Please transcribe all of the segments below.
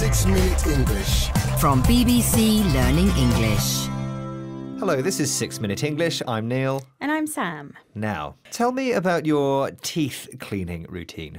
6-Minute English. From BBC Learning English. Hello, this is 6-Minute English. I'm Neil. And I'm Sam. Now, tell me about your teeth cleaning routine.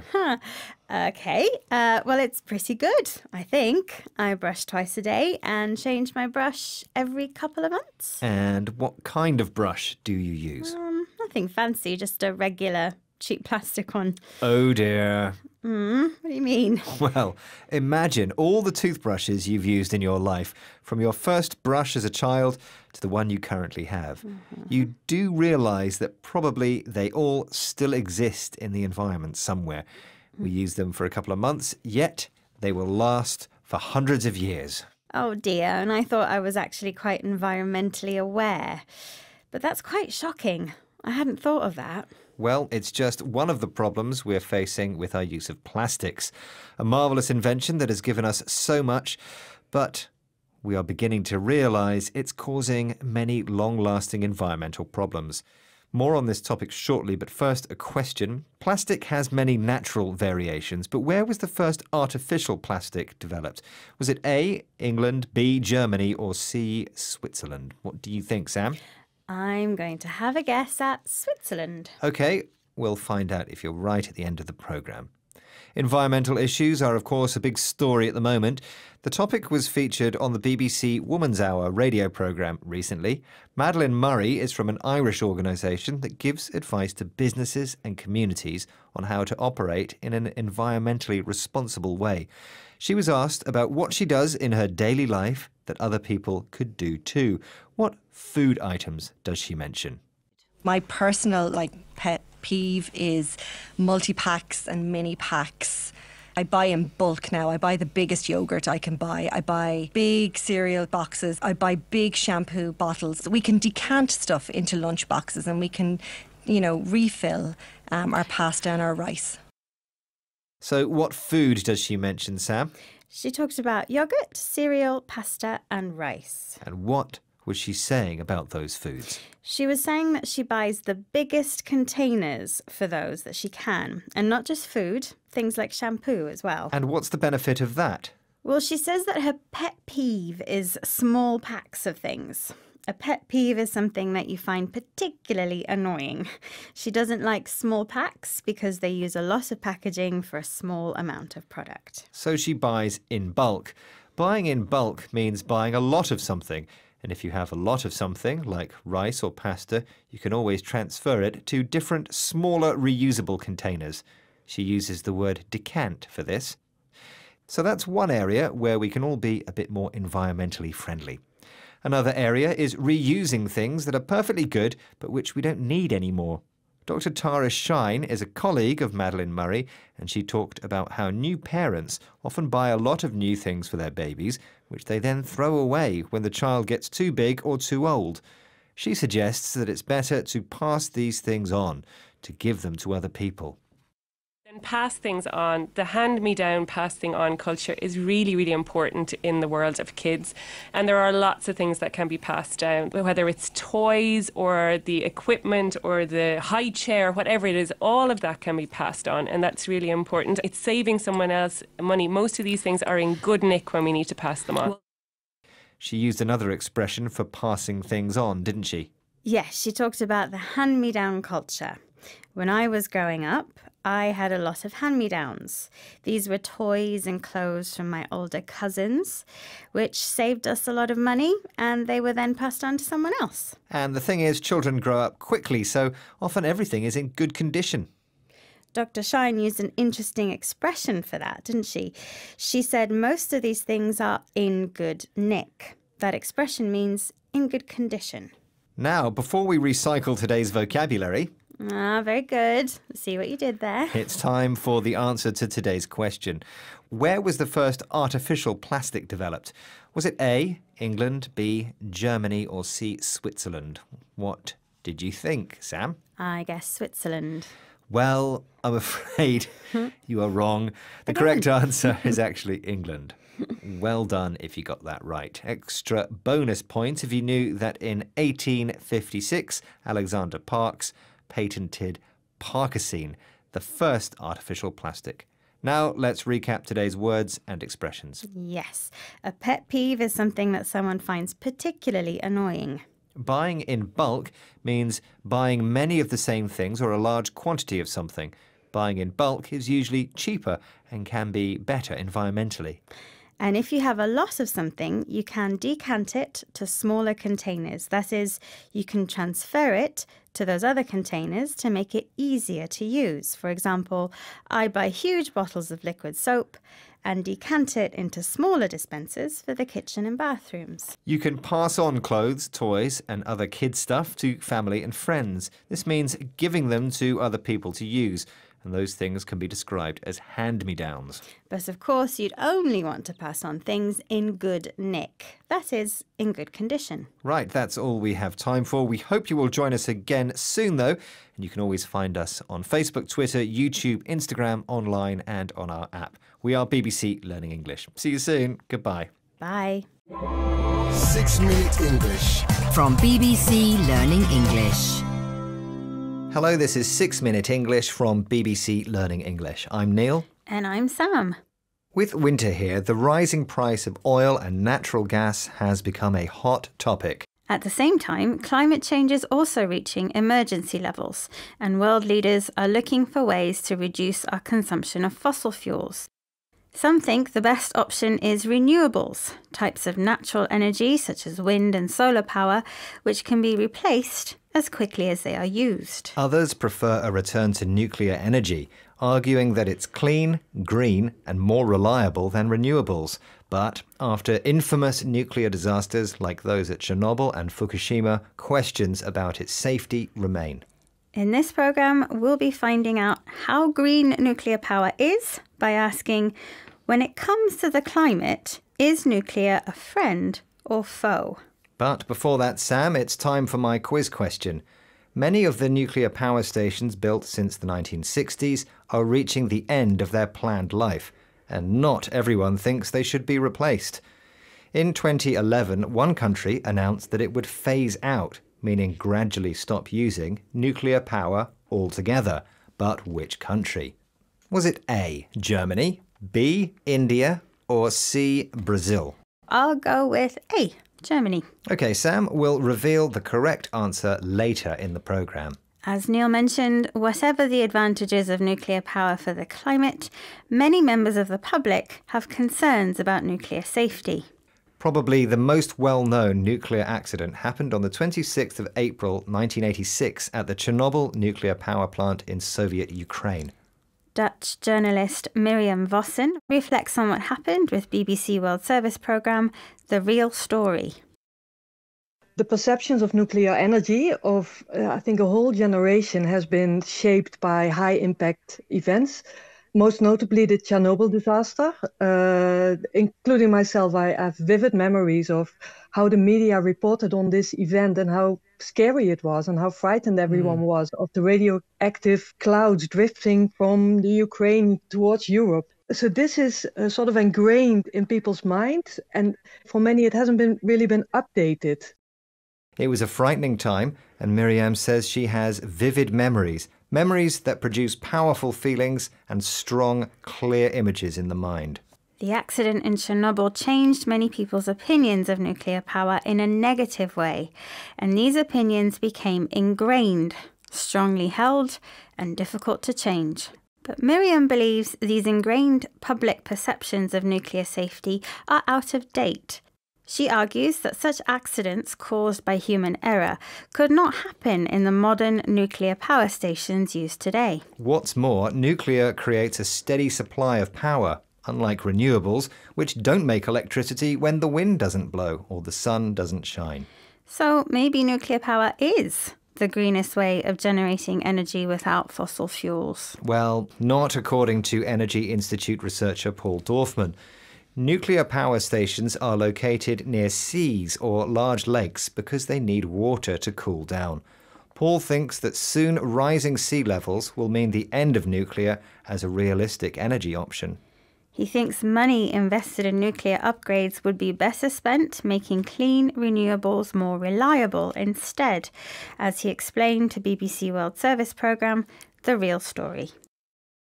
Okay. Well, it's pretty good, I think. I brush twice a day and change my brush every couple of months. And what kind of brush do you use? Nothing fancy, just a regular cheap plastic one. Oh dear. What do you mean? Well, imagine all the toothbrushes you've used in your life, from your first brush as a child to the one you currently have. You do realise that probably they all still exist in the environment somewhere. We use them for a couple of months, yet they will last for hundreds of years. Oh dear, and I thought I was actually quite environmentally aware. But that's quite shocking. I hadn't thought of that. Well, it's just one of the problems we're facing with our use of plastics. A marvellous invention that has given us so much, but we are beginning to realise it's causing many long-lasting environmental problems. More on this topic shortly, but first a question. Plastic has many natural variations, but where was the first artificial plastic developed? Was it A, England, B, Germany, or C, Switzerland? What do you think, Sam? I'm going to have a guess at Switzerland. OK, we'll find out if you're right at the end of the programme. Environmental issues are, of course, a big story at the moment. The topic was featured on the BBC Woman's Hour radio programme recently. Madeleine Murray is from an Irish organisation that gives advice to businesses and communities on how to operate in an environmentally responsible way. She was asked about what she does in her daily life that other people could do too. What food items does she mention? My personal pet peeve is multi-packs and mini packs. I buy in bulk now. I buy the biggest yogurt I can buy. I buy big cereal boxes. I buy big shampoo bottles. We can decant stuff into lunch boxes and we can, refill our pasta and our rice. So what food does she mention, Sam? She talked about yogurt, cereal, pasta and rice. And what was she saying about those foods? She was saying that she buys the biggest containers for those that she can. And not just food, things like shampoo as well. And what's the benefit of that? Well, she says that her pet peeve is small packs of things. A pet peeve is something that you find particularly annoying. She doesn't like small packs because they use a lot of packaging for a small amount of product. So she buys in bulk. Buying in bulk means buying a lot of something. And if you have a lot of something, like rice or pasta, you can always transfer it to different, smaller, reusable containers. She uses the word decant for this. So that's one area where we can all be a bit more environmentally friendly. Another area is reusing things that are perfectly good, but which we don't need anymore. Dr. Tara Shine is a colleague of Madeleine Murray, and she talked about how new parents often buy a lot of new things for their babies, which they then throw away when the child gets too big or too old. She suggests that it's better to pass these things on, to give them to other people. And pass things on. The hand-me-down, passing on culture is really, really important in the world of kids. And there are lots of things that can be passed down, whether it's toys or the equipment or the high chair, whatever it is, all of that can be passed on. And that's really important. It's saving someone else money. Most of these things are in good nick when we need to pass them on. She used another expression for passing things on, didn't she? Yes, she talked about the hand-me-down culture. When I was growing up, I had a lot of hand-me-downs. These were toys and clothes from my older cousins, which saved us a lot of money, and they were then passed on to someone else. And the thing is, children grow up quickly, so often everything is in good condition. Dr. Shine used an interesting expression for that, didn't she? She said most of these things are in good nick. That expression means in good condition. Now, before we recycle today's vocabulary... Very good. See what you did there. It's time for the answer to today's question. Where was the first artificial plastic developed? Was it A, England, B, Germany, or C, Switzerland? What did you think, Sam? I guess Switzerland. Well, I'm afraid you are wrong. The correct answer is actually England. Well done if you got that right. Extra bonus points if you knew that in 1856, Alexander Parkes patented Parkesine, the first artificial plastic. Now let's recap today's words and expressions. Yes, a pet peeve is something that someone finds particularly annoying. Buying in bulk means buying many of the same things or a large quantity of something. Buying in bulk is usually cheaper and can be better environmentally. And if you have a lot of something, you can decant it to smaller containers. That is, you can transfer it to those other containers to make it easier to use. For example, I buy huge bottles of liquid soap and decant it into smaller dispensers for the kitchen and bathrooms. You can pass on clothes, toys, and other kid stuff to family and friends. This means giving them to other people to use, and those things can be described as hand-me-downs. But of course, you'd only want to pass on things in good nick. That is, in good condition. Right, that's all we have time for. We hope you will join us again soon, though. And you can always find us on Facebook, Twitter, YouTube, Instagram, online, and on our app. We are BBC Learning English. See you soon. Goodbye. Bye. 6 Minute English. From BBC Learning English. Hello, this is 6 Minute English from BBC Learning English. I'm Neil. And I'm Sam. With winter here, the rising price of oil and natural gas has become a hot topic. At the same time, climate change is also reaching emergency levels, and world leaders are looking for ways to reduce our consumption of fossil fuels. Some think the best option is renewables, types of natural energy such as wind and solar power, which can be replaced as quickly as they are used. Others prefer a return to nuclear energy, arguing that it's clean, green, and more reliable than renewables. But after infamous nuclear disasters like those at Chernobyl and Fukushima, questions about its safety remain. In this programme, we'll be finding out how green nuclear power is by asking, when it comes to the climate, is nuclear a friend or foe? But before that, Sam, it's time for my quiz question. Many of the nuclear power stations built since the 1960s are reaching the end of their planned life, and not everyone thinks they should be replaced. In 2011, one country announced that it would phase out, meaning gradually stop using, nuclear power altogether. But which country? Was it A, Germany, B, India, or C, Brazil? I'll go with A, Germany. OK, Sam, we'll reveal the correct answer later in the programme. As Neil mentioned, whatever the advantages of nuclear power for the climate, many members of the public have concerns about nuclear safety. Probably the most well-known nuclear accident happened on the 26th of April 1986 at the Chernobyl nuclear power plant in Soviet Ukraine. Dutch journalist Mirjam Vossen reflects on what happened with BBC World Service programme The Real Story. The perceptions of nuclear energy of, I think, a whole generation has been shaped by high-impact events, most notably the Chernobyl disaster. Including myself, I have vivid memories of how the media reported on this event and how scary it was and how frightened everyone was of the radioactive clouds drifting from the Ukraine towards Europe. So this is sort of ingrained in people's minds, and for many it hasn't really been updated. It was a frightening time, and Miriam says she has vivid memories that produce powerful feelings and strong, clear images in the mind. The accident in Chernobyl changed many people's opinions of nuclear power in a negative way, and these opinions became ingrained, strongly held, and difficult to change. But Miriam believes these ingrained public perceptions of nuclear safety are out of date. She argues that such accidents caused by human error could not happen in the modern nuclear power stations used today. What's more, nuclear creates a steady supply of power, unlike renewables, which don't make electricity when the wind doesn't blow or the sun doesn't shine. So maybe nuclear power is the greenest way of generating energy without fossil fuels. Well, not according to Energy Institute researcher Paul Dorfman. Nuclear power stations are located near seas or large lakes because they need water to cool down. Paul thinks that soon rising sea levels will mean the end of nuclear as a realistic energy option. He thinks money invested in nuclear upgrades would be better spent making clean renewables more reliable instead, as he explained to BBC World Service programme The Real Story.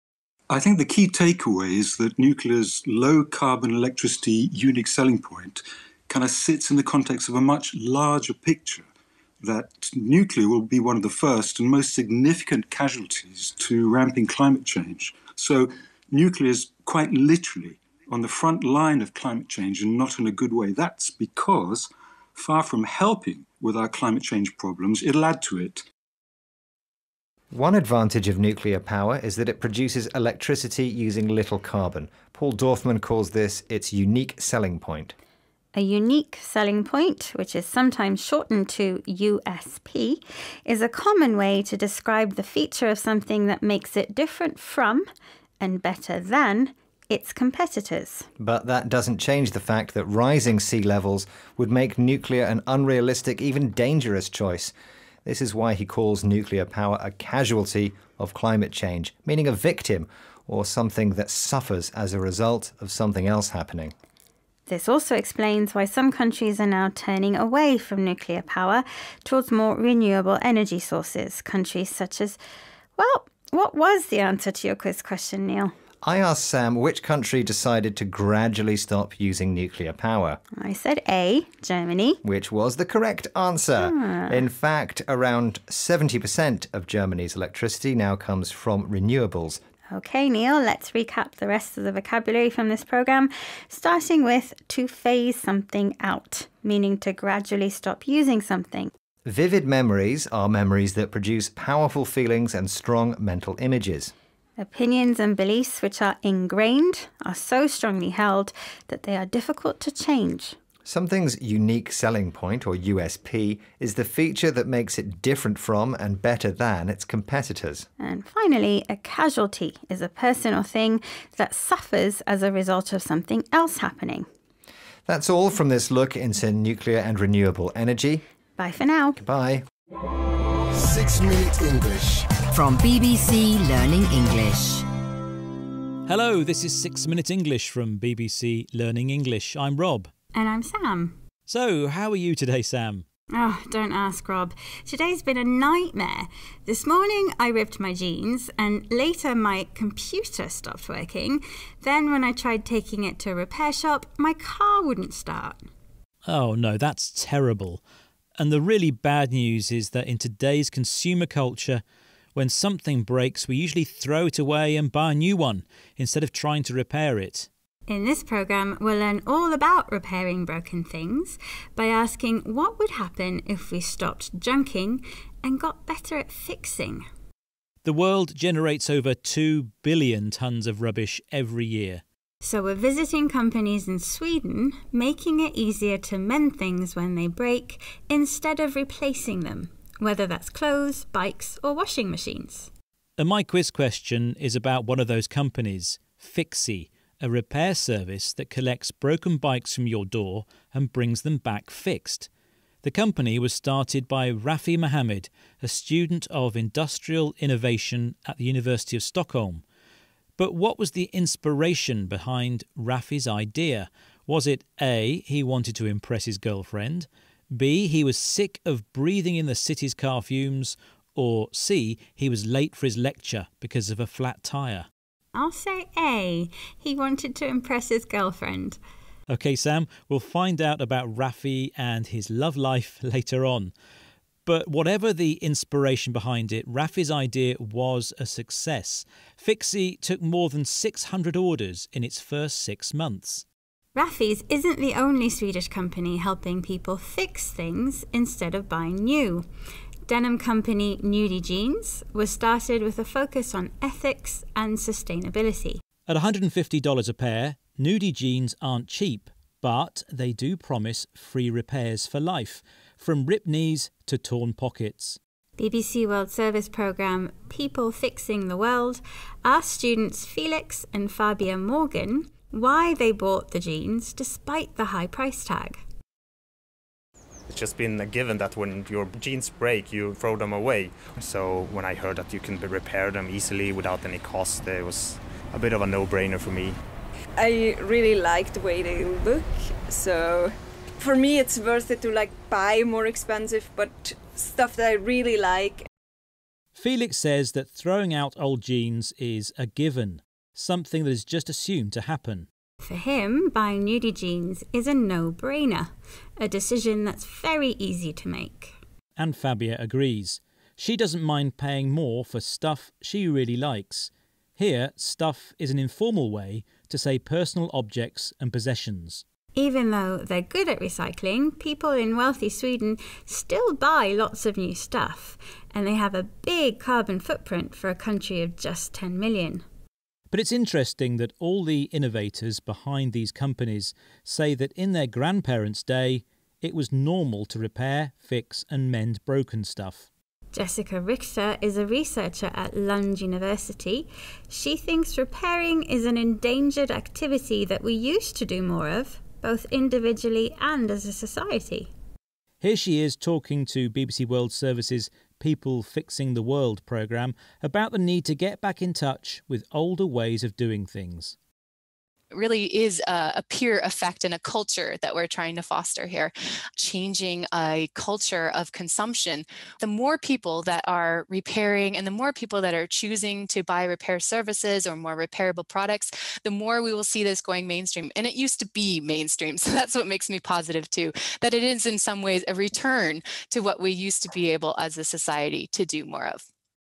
I think the key takeaway is that nuclear's low-carbon electricity unique selling point kind of sits in the context of a much larger picture, that nuclear will be one of the first and most significant casualties to ramping climate change. So nuclear is quite literally on the front line of climate change, and not in a good way. That's because, far from helping with our climate change problems, it'll add to it. One advantage of nuclear power is that it produces electricity using little carbon. Paul Dorfman calls this its unique selling point. A unique selling point, which is sometimes shortened to USP, is a common way to describe the feature of something that makes it different from and better than its competitors. But that doesn't change the fact that rising sea levels would make nuclear an unrealistic, even dangerous choice. This is why he calls nuclear power a casualty of climate change, meaning a victim or something that suffers as a result of something else happening. This also explains why some countries are now turning away from nuclear power towards more renewable energy sources. Countries such as, well, what was the answer to your quiz question, Neil? I asked Sam which country decided to gradually stop using nuclear power. I said A, Germany. Which was the correct answer. In fact, around 70% of Germany's electricity now comes from renewables. Okay, Neil, let's recap the rest of the vocabulary from this programme, starting with to phase something out, meaning to gradually stop using something. Vivid memories are memories that produce powerful feelings and strong mental images. Opinions and beliefs which are ingrained are so strongly held that they are difficult to change. Something's unique selling point, or USP, is the feature that makes it different from and better than its competitors. And finally, a casualty is a person or thing that suffers as a result of something else happening. That's all from this look into nuclear and renewable energy. Bye for now. Goodbye. 6 Minute English. From BBC Learning English. Hello, this is 6 Minute English from BBC Learning English. I'm Rob. And I'm Sam. So, how are you today, Sam? Oh, don't ask, Rob. Today's been a nightmare. This morning I ripped my jeans and later my computer stopped working. Then when I tried taking it to a repair shop, my car wouldn't start. Oh no, that's terrible. And the really bad news is that in today's consumer culture, when something breaks, we usually throw it away and buy a new one instead of trying to repair it. In this programme, we'll learn all about repairing broken things by asking what would happen if we stopped junking and got better at fixing. The world generates over 2 billion tonnes of rubbish every year. So we're visiting companies in Sweden, making it easier to mend things when they break instead of replacing them, whether that's clothes, bikes or washing machines. And my quiz question is about one of those companies, Fixie, a repair service that collects broken bikes from your door and brings them back fixed. The company was started by Rafi Mohammed, a student of industrial innovation at the University of Stockholm. But what was the inspiration behind Rafi's idea? Was it A, he wanted to impress his girlfriend, B, he was sick of breathing in the city's car fumes, or C, he was late for his lecture because of a flat tyre? I'll say A. He wanted to impress his girlfriend. OK, Sam, we'll find out about Rafi and his love life later on. But whatever the inspiration behind it, Rafi's idea was a success. Fixie took more than 600 orders in its first 6 months. Rafi's isn't the only Swedish company helping people fix things instead of buying new. Denim company Nudie Jeans was started with a focus on ethics and sustainability. At $150 a pair, Nudie jeans aren't cheap, but they do promise free repairs for life, from ripped knees to torn pockets. BBC World Service programme People Fixing the World asked students Felix and Fabia Morgan why they bought the jeans despite the high price tag. It's just been a given that when your jeans break, you throw them away. So when I heard that you can repair them easily without any cost, it was a bit of a no-brainer for me. I really like the way they look, so for me it's worth it to buy more expensive but stuff that I really like. Felix says that throwing out old jeans is a given. something that is just assumed to happen. For him, buying nudie jeans is a no-brainer, a decision that's very easy to make. And Fabia agrees. She doesn't mind paying more for stuff she really likes. Here, stuff is an informal way to say personal objects and possessions. Even though they're good at recycling, people in wealthy Sweden still buy lots of new stuff, and they have a big carbon footprint for a country of just 10 million. But it's interesting that all the innovators behind these companies say that in their grandparents' day, it was normal to repair, fix and mend broken stuff. Jessica Richter is a researcher at Lund University. She thinks repairing is an endangered activity that we used to do more of, both individually and as a society. Here she is talking to BBC World Service's People Fixing the World programme about the need to get back in touch with older ways of doing things. It really is a peer effect and a culture that we're trying to foster here, changing a culture of consumption. The more people that are repairing and the more people that are choosing to buy repair services or more repairable products, the more we will see this going mainstream. And it used to be mainstream, so that's what makes me positive too, that it is in some ways a return to what we used to be able as a society to do more of.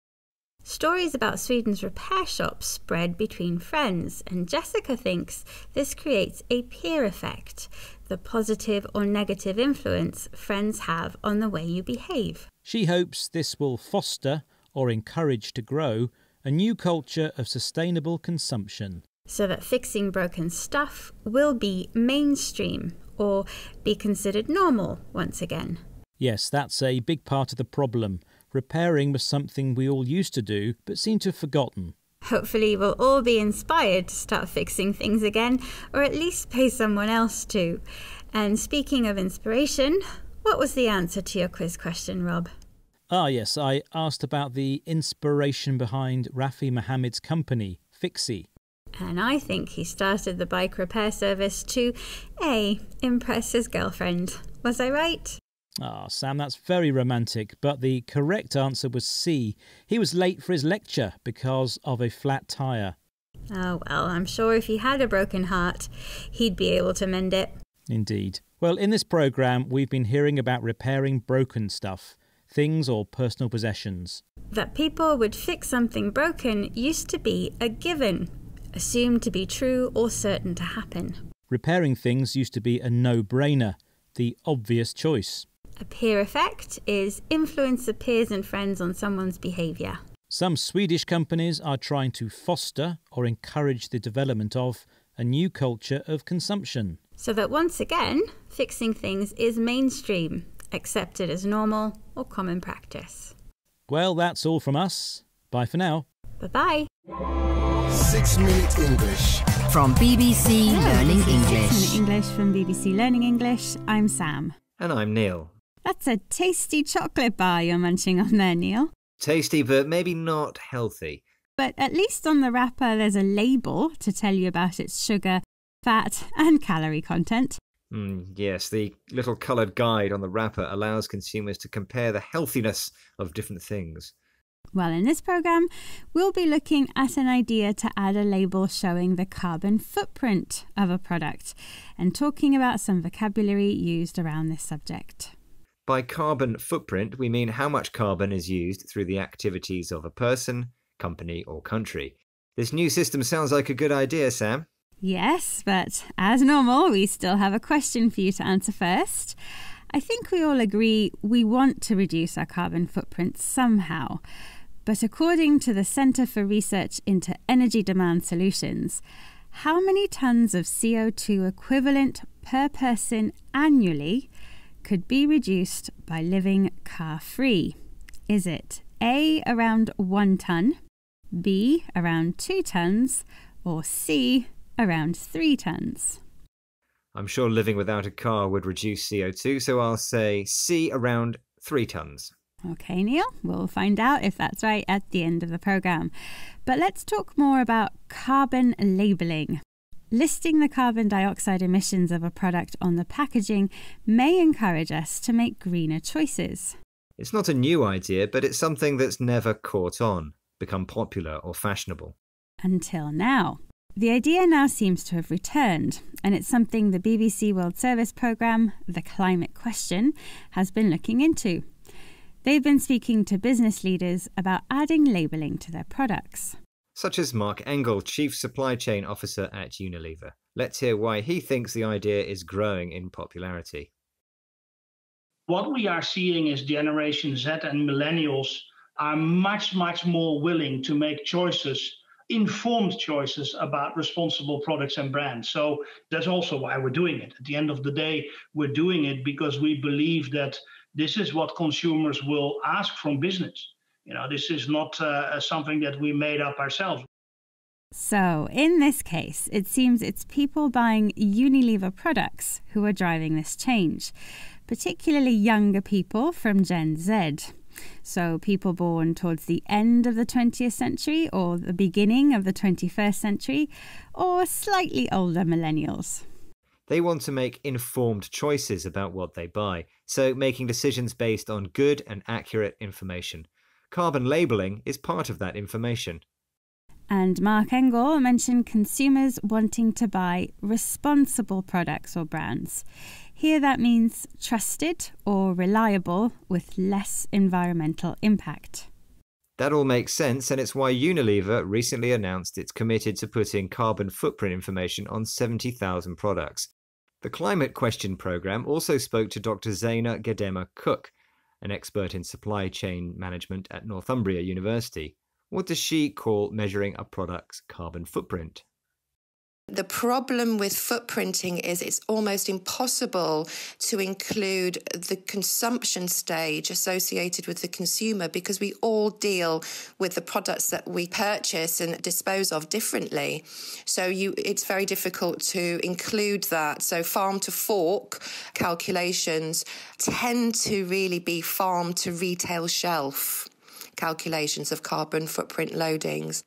Stories about Sweden's repair shops spread between friends, and Jessica thinks this creates a peer effect, the positive or negative influence friends have on the way you behave. She hopes this will foster or encourage to grow a new culture of sustainable consumption. So that fixing broken stuff will be mainstream or be considered normal once again. Yes, that's a big part of the problem. Repairing was something we all used to do, but seem to have forgotten. Hopefully we'll all be inspired to start fixing things again, or at least pay someone else to. And speaking of inspiration, what was the answer to your quiz question, Rob? Yes, I asked about the inspiration behind Rafi Mohammed's company, Fixie. And I think he started the bike repair service to A, impress his girlfriend. Was I right? Sam, that's very romantic, but the correct answer was C. He was late for his lecture because of a flat tyre. Oh, well, I'm sure if he had a broken heart, he'd be able to mend it. Indeed. Well, in this programme, we've been hearing about repairing broken stuff, things or personal possessions. That people would fix something broken used to be a given, assumed to be true or certain to happen. Repairing things used to be a no-brainer, the obvious choice. A peer effect is influence of peers and friends on someone's behaviour. Some Swedish companies are trying to foster or encourage the development of a new culture of consumption. So that once again, fixing things is mainstream, accepted as normal or common practice. Well, that's all from us. Bye for now. Bye-bye. 6 Minute English. From BBC Learning This is 6 English. Minute English from BBC Learning English. I'm Sam. And I'm Neil. That's a tasty chocolate bar you're munching on there, Neil. Tasty, but maybe not healthy. But at least on the wrapper there's a label to tell you about its sugar, fat and calorie content. Yes, the little coloured guide on the wrapper allows consumers to compare the healthiness of different things. Well, in this programme, we'll be looking at an idea to add a label showing the carbon footprint of a product and talking about some vocabulary used around this subject. By carbon footprint, we mean how much carbon is used through the activities of a person, company or country. This new system sounds like a good idea, Sam. Yes, but as normal, we still have a question for you to answer first. I think we all agree we want to reduce our carbon footprint somehow. But according to the Centre for Research into Energy Demand Solutions, how many tonnes of CO2 equivalent per person annually could be reduced by living car-free? Is it A, around 1 tonne, B, around 2 tonnes, or C, around 3 tonnes? I'm sure living without a car would reduce CO2, so I'll say C, around 3 tonnes. OK, Neil, we'll find out if that's right at the end of the programme. But let's talk more about carbon labelling. Listing the carbon dioxide emissions of a product on the packaging may encourage us to make greener choices. It's not a new idea, but it's something that's never caught on, become popular or fashionable. Until now. The idea now seems to have returned, and it's something the BBC World Service programme, The Climate Question, has been looking into. They've been speaking to business leaders about adding labelling to their products. Such as Mark Engel, Chief Supply Chain Officer at Unilever. Let's hear why he thinks the idea is growing in popularity. What we are seeing is Generation Z and millennials are much more willing to make choices, informed choices about responsible products and brands. So that's also why we're doing it. At the end of the day, we're doing it because we believe that this is what consumers will ask from business. This is not something that we made up ourselves. So, in this case, it seems it's people buying Unilever products who are driving this change, particularly younger people from Gen Z. So, people born towards the end of the 20th century or the beginning of the 21st century, or slightly older millennials. They want to make informed choices about what they buy, so making decisions based on good and accurate information. Carbon labelling is part of that information. And Mark Engel mentioned consumers wanting to buy responsible products or brands. Here that means trusted or reliable with less environmental impact. That all makes sense, and it's why Unilever recently announced it's committed to putting carbon footprint information on 70,000 products. The Climate Question programme also spoke to Dr. Zaina Gedema-Cook, an expert in supply chain management at Northumbria University. What does she call measuring a product's carbon footprint? The problem with footprinting is it's almost impossible to include the consumption stage associated with the consumer because we all deal with the products that we purchase and dispose of differently. So it's very difficult to include that. So farm to fork calculations tend to really be farm to retail shelf calculations of carbon footprint loadings.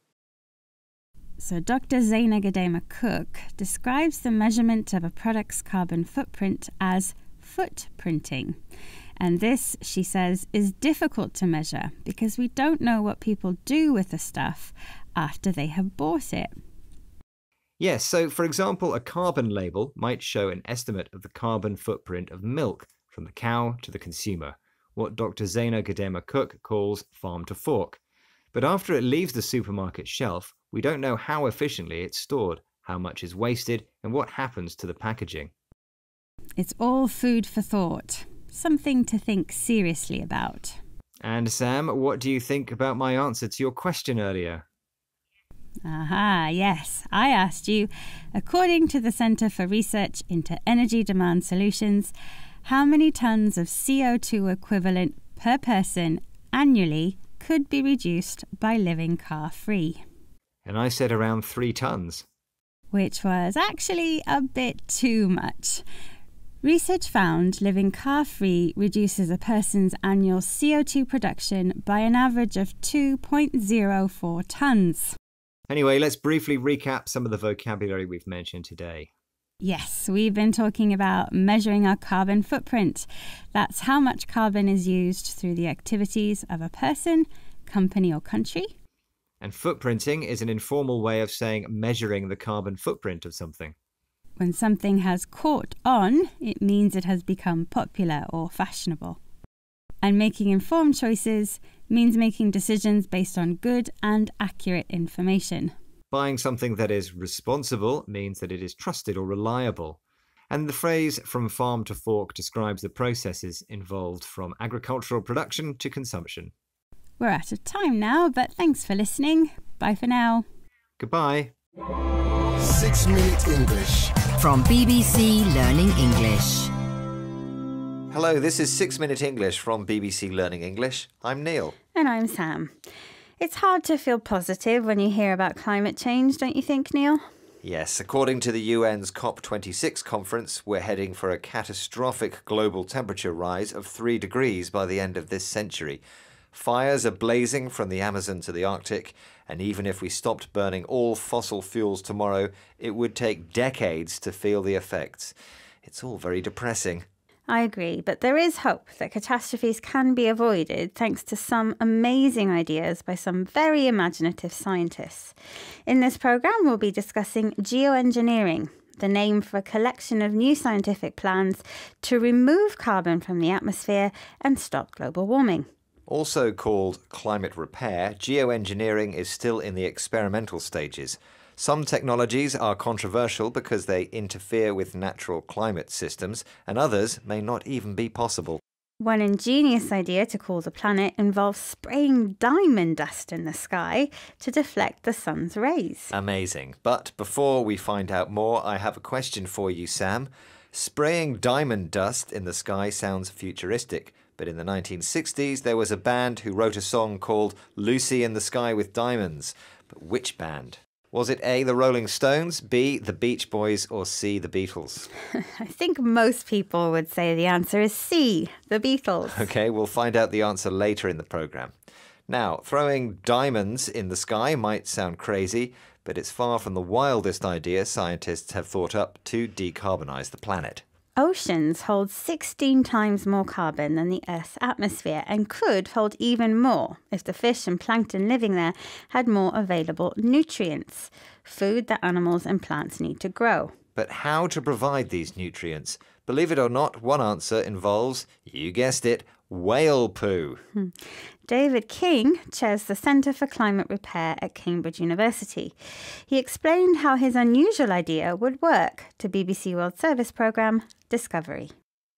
So Dr. Zaina Gedema-Cook describes the measurement of a product's carbon footprint as footprinting. And this, she says, is difficult to measure because we don't know what people do with the stuff after they have bought it. Yes, so for example, a carbon label might show an estimate of the carbon footprint of milk from the cow to the consumer, what Dr. Zaina Gedema-Cook calls farm to fork. But after it leaves the supermarket shelf, we don't know how efficiently it's stored, how much is wasted, and what happens to the packaging. It's all food for thought, something to think seriously about. And Sam, what do you think about my answer to your question earlier? Aha, yes. I asked you, according to the Centre for Research into Energy Demand Solutions, how many tonnes of CO2 equivalent per person annually could be reduced by living car-free? And I said around 3 tonnes. Which was actually a bit too much. Research found living car-free reduces a person's annual CO2 production by an average of 2.04 tonnes. Anyway, let's briefly recap some of the vocabulary we've mentioned today. Yes, we've been talking about measuring our carbon footprint. That's how much carbon is used through the activities of a person, company or country. And footprinting is an informal way of saying measuring the carbon footprint of something. When something has caught on, it means it has become popular or fashionable. And making informed choices means making decisions based on good and accurate information. Buying something that is responsible means that it is trusted or reliable. And the phrase from farm to fork describes the processes involved from agricultural production to consumption. We're out of time now, but thanks for listening. Bye for now. Goodbye. 6 Minute English. From BBC Learning English. Hello, this is 6 Minute English from BBC Learning English. I'm Neil. And I'm Sam. It's hard to feel positive when you hear about climate change, don't you think, Neil? Yes, according to the UN's COP26 conference, we're heading for a catastrophic global temperature rise of 3 degrees by the end of this century. Fires are blazing from the Amazon to the Arctic, and even if we stopped burning all fossil fuels tomorrow, it would take decades to feel the effects. It's all very depressing. I agree, but there is hope that catastrophes can be avoided thanks to some amazing ideas by some very imaginative scientists. In this programme, we'll be discussing geoengineering, the name for a collection of new scientific plans to remove carbon from the atmosphere and stop global warming. Also called climate repair, geoengineering is still in the experimental stages. Some technologies are controversial because they interfere with natural climate systems, and others may not even be possible. One ingenious idea to cool the planet involves spraying diamond dust in the sky to deflect the sun's rays. Amazing. But before we find out more, I have a question for you, Sam. Spraying diamond dust in the sky sounds futuristic, but in the 1960s there was a band who wrote a song called Lucy in the Sky with Diamonds. But which band? Was it A, the Rolling Stones, B, the Beach Boys, or C, the Beatles? I think most people would say the answer is C, the Beatles. OK, we'll find out the answer later in the programme. Now, throwing diamonds in the sky might sound crazy, but it's far from the wildest idea scientists have thought up to decarbonise the planet. Oceans hold 16 times more carbon than the Earth's atmosphere and could hold even more if the fish and plankton living there had more available nutrients, food that animals and plants need to grow. But how to provide these nutrients? Believe it or not, one answer involves, you guessed it, whale poo. David King chairs the Centre for Climate Repair at Cambridge University. He explained how his unusual idea would work to BBC World Service programme Discovery.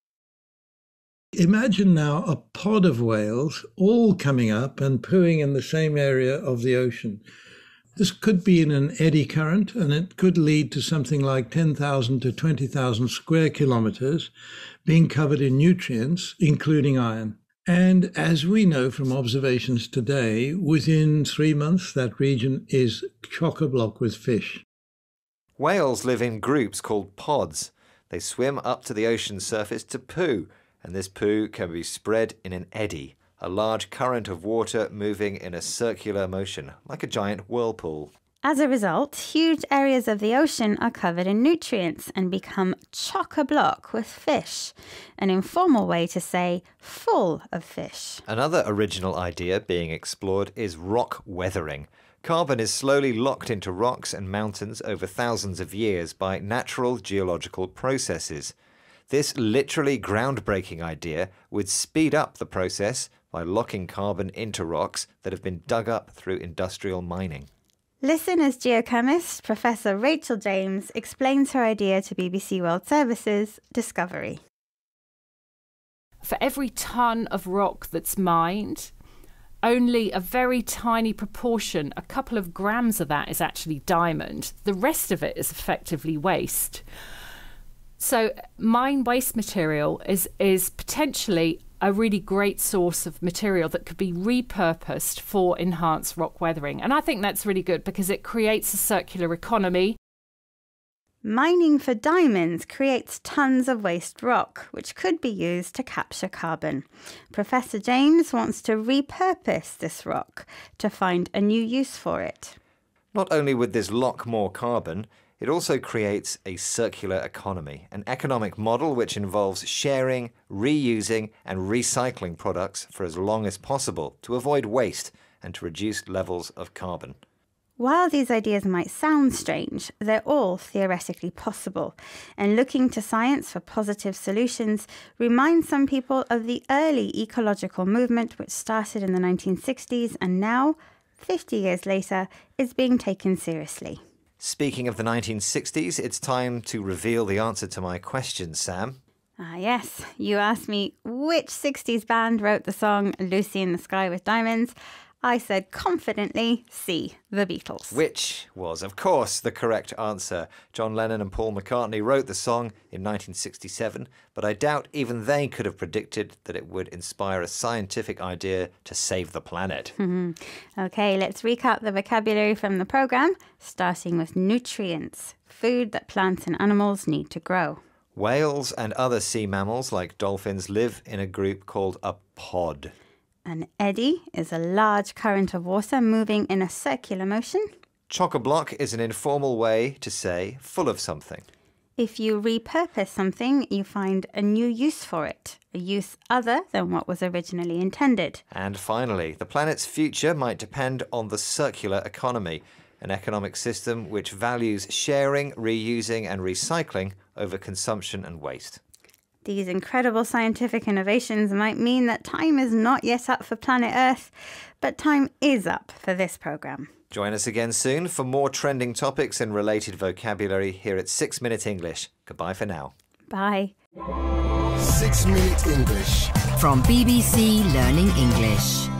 Imagine now a pod of whales all coming up and pooing in the same area of the ocean. This could be in an eddy current, and it could lead to something like 10,000 to 20,000 square kilometres being covered in nutrients, including iron. And as we know from observations today, within 3 months that region is chock-a-block with fish. Whales live in groups called pods. They swim up to the ocean surface to poo, and this poo can be spread in an eddy, a large current of water moving in a circular motion, like a giant whirlpool. As a result, huge areas of the ocean are covered in nutrients and become chock-a-block with fish, an informal way to say full of fish. Another original idea being explored is rock weathering. Carbon is slowly locked into rocks and mountains over thousands of years by natural geological processes. This literally groundbreaking idea would speed up the process by locking carbon into rocks that have been dug up through industrial mining. Listen as geochemist Professor Rachel James explains her idea to BBC World Service's Discovery. For every tonne of rock that's mined, only a very tiny proportion, a couple of grams of that is actually diamond. The rest of it is effectively waste. So mine waste material is potentially a really great source of material that could be repurposed for enhanced rock weathering. And I think that's really good because it creates a circular economy. Mining for diamonds creates tons of waste rock, which could be used to capture carbon. Professor James wants to repurpose this rock to find a new use for it. Not only would this lock more carbon, it also creates a circular economy, an economic model which involves sharing, reusing and recycling products for as long as possible to avoid waste and to reduce levels of carbon. While these ideas might sound strange, they're all theoretically possible, and looking to science for positive solutions reminds some people of the early ecological movement which started in the 1960s and now, 50 years later, is being taken seriously. Speaking of the 1960s, it's time to reveal the answer to my question, Sam. Yes, you asked me which 60s band wrote the song Lucy in the Sky with Diamonds. I said confidently C, the Beatles. Which was, of course, the correct answer. John Lennon and Paul McCartney wrote the song in 1967, but I doubt even they could have predicted that it would inspire a scientific idea to save the planet. OK, let's recap the vocabulary from the programme, starting with nutrients, food that plants and animals need to grow. Whales and other sea mammals like dolphins live in a group called a pod. An eddy is a large current of water moving in a circular motion. Chock-a-block is an informal way to say full of something. If you repurpose something, you find a new use for it, a use other than what was originally intended. And finally, the planet's future might depend on the circular economy, an economic system which values sharing, reusing and recycling over consumption and waste. These incredible scientific innovations might mean that time is not yet up for planet Earth, but time is up for this programme. Join us again soon for more trending topics and related vocabulary here at 6 Minute English. Goodbye for now. Bye. 6 Minute English. From BBC Learning English.